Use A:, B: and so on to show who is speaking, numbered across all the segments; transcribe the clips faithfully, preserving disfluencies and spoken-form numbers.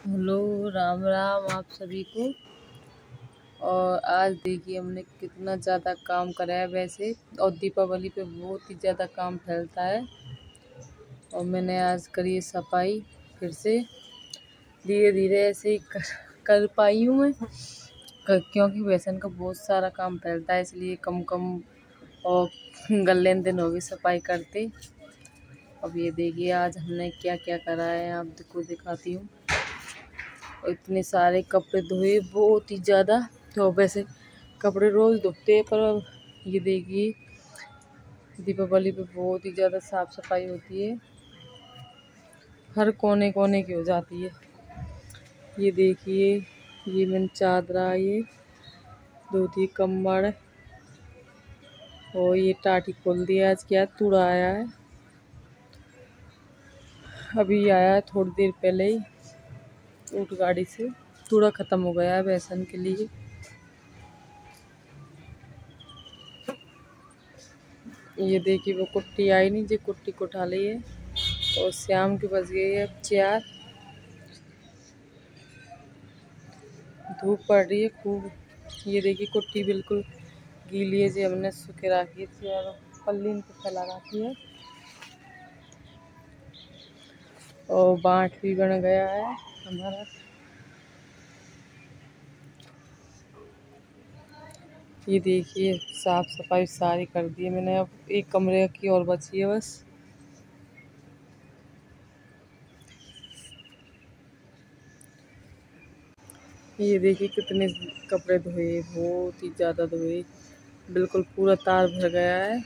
A: Hello, Ram Ram आप सभी को। और आज देखिए हमने कितना ज़्यादा काम करा है वैसे, और दीपावली पे बहुत ही ज़्यादा काम फैलता है। और मैंने आज करी सफाई फिर से, धीरे धीरे ऐसे ही कर, कर पाई हूँ मैं, क्योंकि वैसन का बहुत सारा काम फैलता है, इसलिए कम कम और गले दिन हो गई सफाई करते। अब ये देखिए आज हमने क्या क्या करा है, आपको दिखाती हूँ। और इतने सारे कपड़े धोए, बहुत ही ज़्यादा। तो वैसे कपड़े रोज़ धोते हैं, पर अब ये देखिए दीपावली पे बहुत ही ज़्यादा साफ़ सफाई होती है, हर कोने कोने की हो जाती है। ये देखिए, ये मैंने चादरा, ये धोती कम्बल, और ये टाटी खोल दिया। आज क्या तूड़ा आया है, अभी आया है थोड़ी देर पहले ही ऊँट गाड़ी से। तूड़ा ख़त्म हो गया है बेसन के लिए। ये देखिए वो कुट्टी आई नहीं, जी कुट्टी को उठा ली है। और शाम की बज गई है चार, धूप पड़ रही है खूब। ये देखिए कुट्टी बिल्कुल गीली है, जी हमने सूखे रखी थी और पल्लीन पे फैला रखी है। और बाँट भी बन गया है हमारा। ये देखिए साफ सफाई सारी कर दी है मैंने, अब एक कमरे की और बची है बस। ये देखिए कितने कपड़े धोए, बहुत ही ज़्यादा धोए, बिल्कुल पूरा तार भर गया है।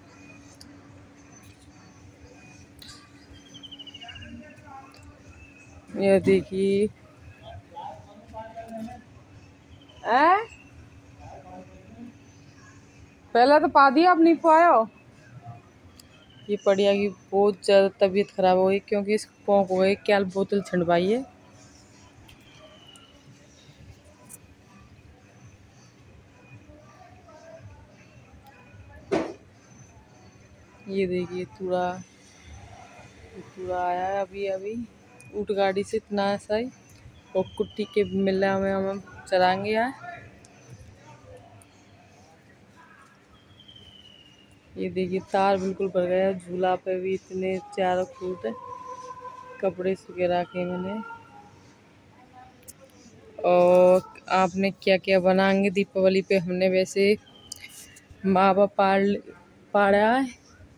A: ये देखिए पहले तो पा दिया, अब नहीं पाया। ये पड़िया की बहुत ज़्यादा तबीयत खराब हो गई, क्योंकि इसको पोंक हो गई, क्या बोतल छिड़वाई है। ये देखिए तूड़ा तूड़ा आया है अभी अभी ऊँट गाड़ी से, इतना ऐसा ही। और कुट्टी के मिला में हम चलाएंगे यार। ये देखिए तार बिल्कुल भर गया, झूला पे भी इतने चारों फूट कपड़े सूखे रखे मैंने। और आपने क्या क्या बनाएंगे दीपावली पे? हमने वैसे मावा पाड़ पाड़ा है।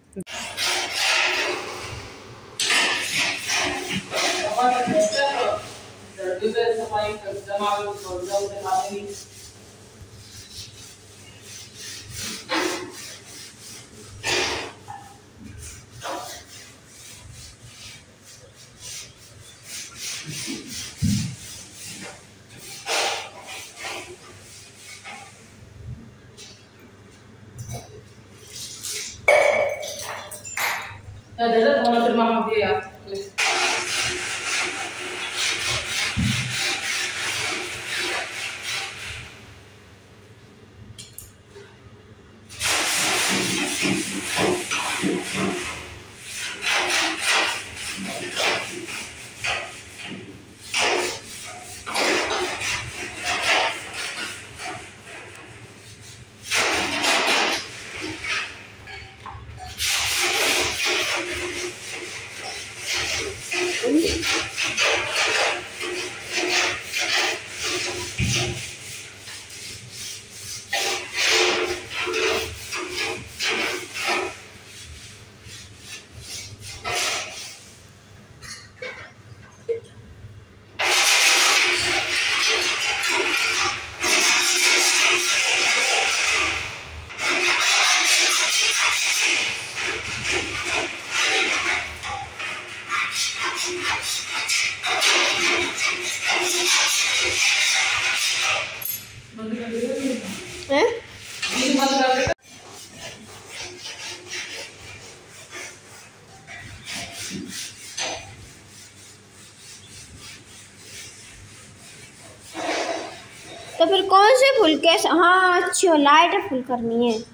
B: तो फिर कौन से फूल के? हाँ अच्छा, लाइट फुल करनी है।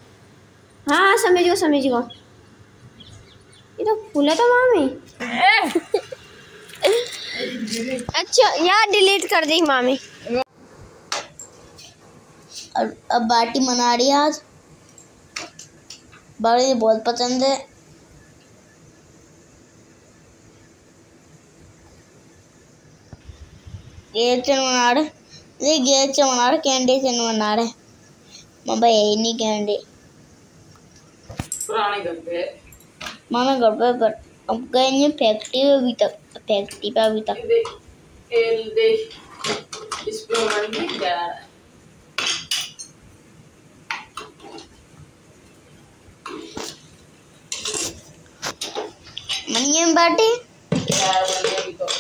B: हाँ समझ गो समझ गो, ये तो फूल है तो मामी। अच्छा यार डिलीट कर दी मामी।
C: अब अब बाटी बना रही है आज, बाटी बहुत पसंद है। गेर से बना रहे, ये गेर से बना रहे, कैंडी से नहीं बना रहे। मामा यही नहीं कैंडी
A: पुराने घर पे
C: मामा घर पे पर अब गए नहीं फैक्ट्री में अभी तक, फैक्ट्री पे अभी तक।
A: एल देख इस पे मन क्या
C: मनिए में बाटी
A: यार बने अभी तो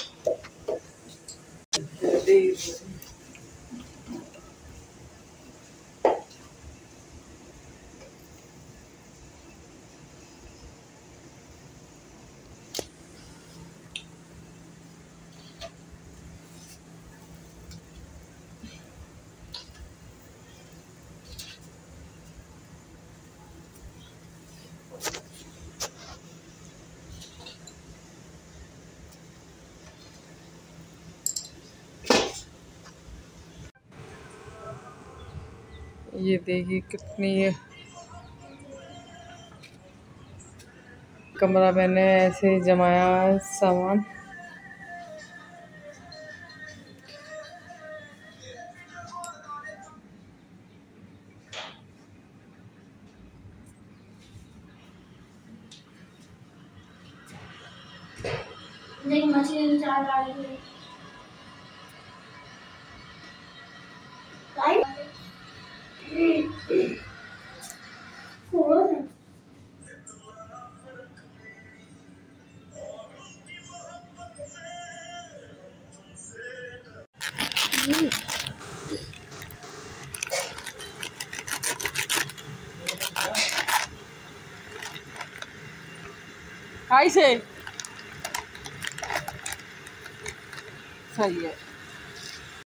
A: देख ये देखिए कितनी है कमरा मैंने ऐसे जमाया है सामान।
B: नहीं मछली चार डाली है।
A: खाई से सही है।